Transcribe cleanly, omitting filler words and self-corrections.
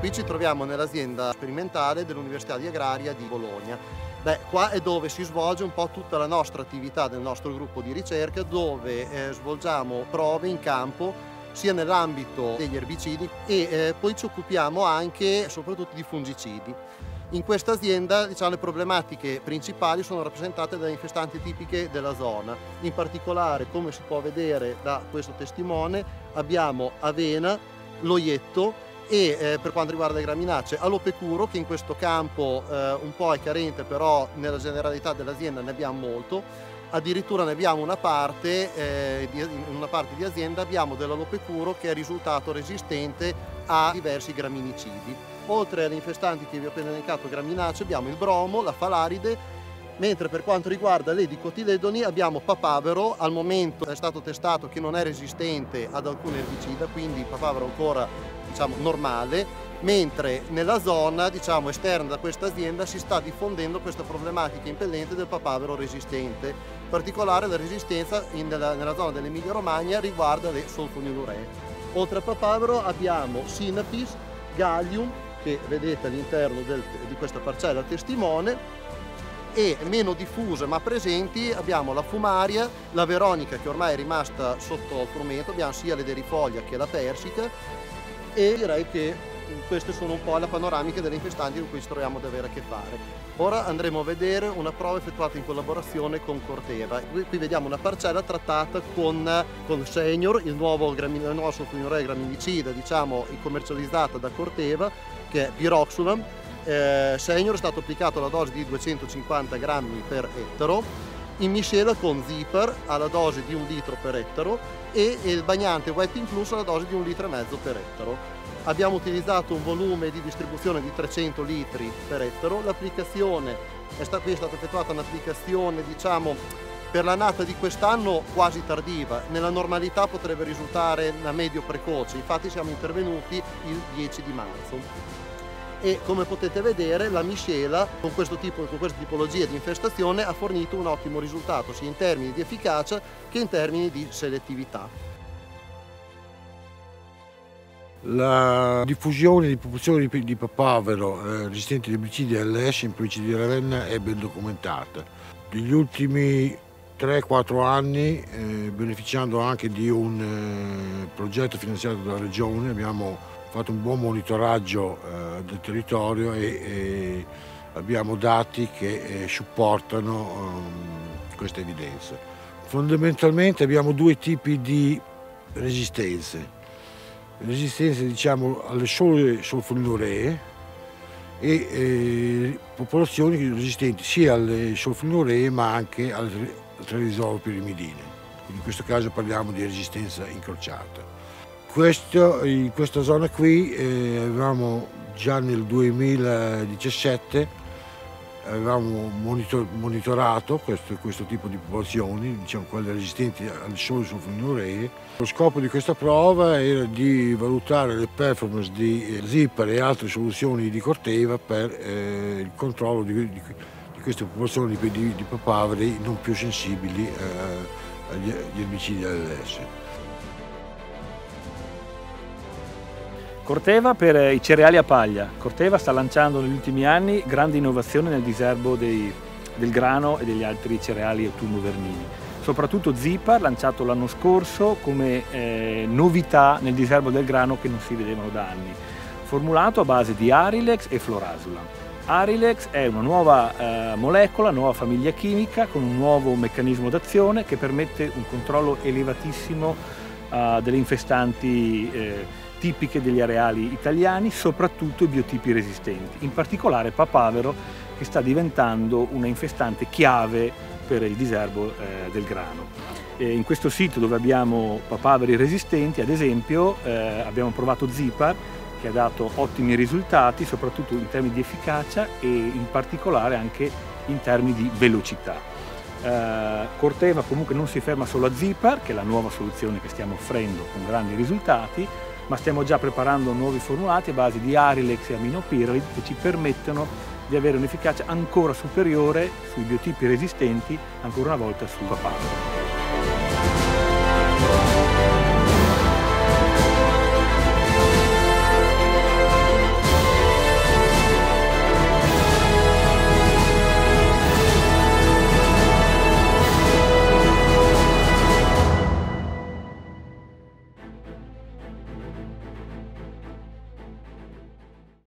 Qui ci troviamo nell'azienda sperimentale dell'Università di Agraria di Bologna. Qua è dove si svolge un po' tutta la nostra attività del nostro gruppo di ricerca, dove svolgiamo prove in campo sia nell'ambito degli erbicidi e poi ci occupiamo anche e soprattutto di fungicidi. In questa azienda, le problematiche principali sono rappresentate da infestanti tipiche della zona. In particolare, come si può vedere da questo testimone, abbiamo avena, loietto e per quanto riguarda le graminacee, alopecuro, che in questo campo un po' è carente, però nella generalità dell'azienda ne abbiamo molto. Addirittura ne abbiamo in una parte di azienda abbiamo dell'alopecuro che è risultato resistente a diversi graminicidi. Oltre alle infestanti che vi ho appena elencato graminacee, abbiamo il bromo, la falaride, mentre per quanto riguarda le dicotiledoni abbiamo papavero. Al momento è stato testato che non è resistente ad alcun erbicida, quindi papavero ancora normale, mentre nella zona esterna da questa azienda si sta diffondendo questa problematica impellente del papavero resistente. In particolare la resistenza nella zona dell'Emilia Romagna riguarda le sulfoniluree. Oltre a papavero abbiamo sinapis, gallium, che vedete all'interno di questa parcella testimone, e meno diffuse ma presenti abbiamo la fumaria, la veronica che ormai è rimasta sotto frumento, abbiamo sia le derifoglia che la persica, e direi che queste sono un po' la panoramica delle infestanti con cui ci troviamo ad avere a che fare. Ora andremo a vedere una prova effettuata in collaborazione con Corteva. Qui vediamo una parcella trattata con Senior, la nuova sulfonilurea graminicida commercializzata da Corteva, che è Piroxulam. Senior è stato applicato alla dose di 250 grammi per ettaro, in miscela con Zipar alla dose di 1 litro per ettaro e il bagnante Wetting Plus alla dose di 1,5 litri per ettaro. Abbiamo utilizzato un volume di distribuzione di 300 litri per ettaro. L'applicazione qui è stata effettuata un'applicazione per l'annata di quest'anno quasi tardiva, nella normalità potrebbe risultare una medio precoce, infatti siamo intervenuti il 10 di marzo. E come potete vedere la miscela con questa tipologia di infestazione ha fornito un ottimo risultato sia in termini di efficacia che in termini di selettività. La diffusione di popolazioni di papavero resistenti agli erbicidi LS in provincia di Ravenna è ben documentata. Negli ultimi 3-4 anni, beneficiando anche di un progetto finanziato dalla Regione, abbiamo fatto un buon monitoraggio del territorio e abbiamo dati che supportano questa evidenza. Fondamentalmente abbiamo due tipi di resistenze. Resistenze alle sole sulfoniluree e popolazioni resistenti sia alle sulfoniluree ma anche alle triazolopyrimidine. In questo caso parliamo di resistenza incrociata. In questa zona qui avevamo già nel 2017 monitorato questo tipo di popolazioni, quelle resistenti alle sole sulfoniluree. Lo scopo di questa prova era di valutare le performance di Zipar e altre soluzioni di Corteva per il controllo di queste popolazioni di papaveri non più sensibili agli erbicidi LS. Corteva per i cereali a paglia. Corteva sta lanciando negli ultimi anni grandi innovazioni nel diserbo del grano e degli altri cereali autunno-vernili. Soprattutto Zipar, lanciato l'anno scorso come novità nel diserbo del grano che non si vedevano da anni. Formulato a base di Arilex e Florasulam. Arilex è una nuova molecola, nuova famiglia chimica con un nuovo meccanismo d'azione che permette un controllo elevatissimo delle infestanti tipiche degli areali italiani, soprattutto i biotipi resistenti, in particolare papavero, che sta diventando una infestante chiave per il diserbo del grano. In questo sito dove abbiamo papaveri resistenti, ad esempio, abbiamo provato Zipar, che ha dato ottimi risultati, soprattutto in termini di efficacia e in particolare anche in termini di velocità. Corteva comunque non si ferma solo a Zipar, che è la nuova soluzione che stiamo offrendo con grandi risultati, ma stiamo già preparando nuovi formulati a base di Arilex e aminopiralid che ci permettono di avere un'efficacia ancora superiore sui biotipi resistenti, ancora una volta sul papavero.